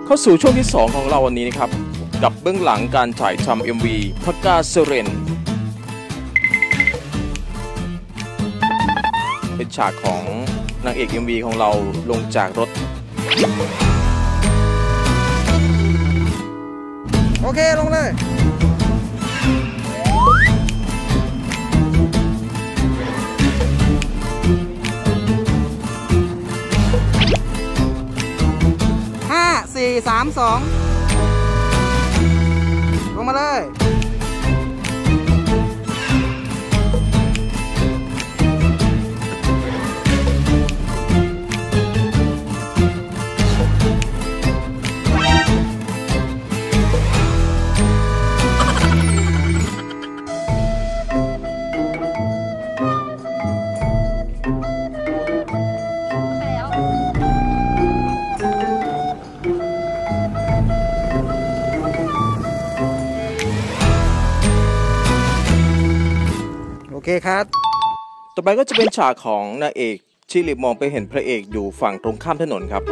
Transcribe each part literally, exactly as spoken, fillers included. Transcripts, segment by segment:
เข้าสู่ช่วงที่สองของเราวันนี้นะครับกับเบื้องหลังการถ่ายทำ เอ็ม วี พักกาเซเรนเป็นฉากของนางเอก เอ็ม วี ของเราลงจากรถโอเคลงเลยห้าสี่สามสองลงมาเลยโอเคครับต่อไปก็จะเป็นฉากของนางเอกที่เหลือบมองไปเห็นพระเอกอยู่ฝั่งตรงข้ามถนนครับ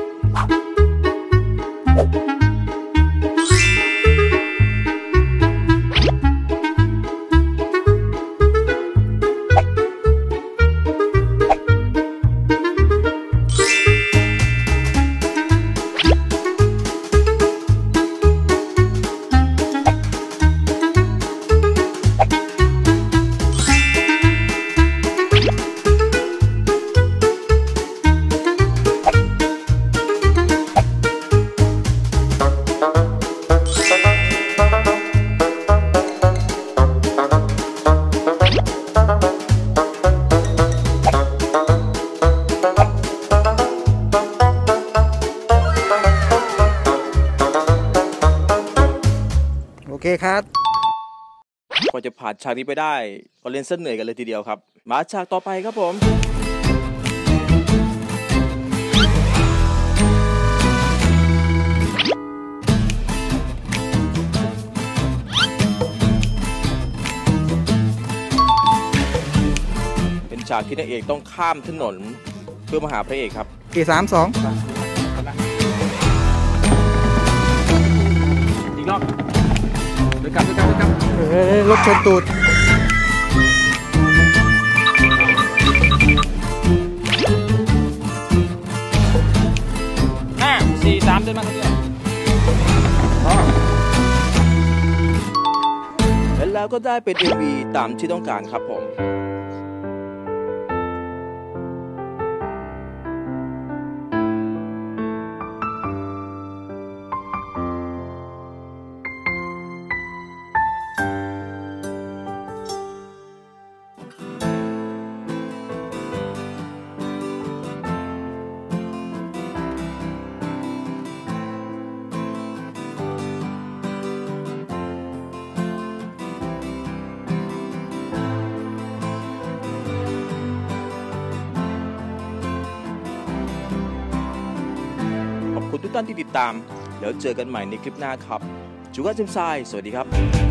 โอเคครับกว่าจะผ่านฉากนี้ไปได้ก็เล่นเส้นเหนื่อยกันเลยทีเดียวครับมาฉากต่อไปครับผมเป็นฉากที่นางเอกต้องข้ามถนนเพื่อมาหาพระเอกครับสี่สามสองอีกรอบเดี๋ยวกลับเดี๋ยวกลับเดี๋ยวกลับรถชนตูดห้าสี่สามเดินมาคนเดียวแล้วก็ได้เป็น เอ็ม วี ตามที่ต้องการครับผมขอบคุณทุกท่านที่ติดตามแล้วเจอกันใหม่ในคลิปหน้าครับจูก้าจิมไซสวัสดีครับ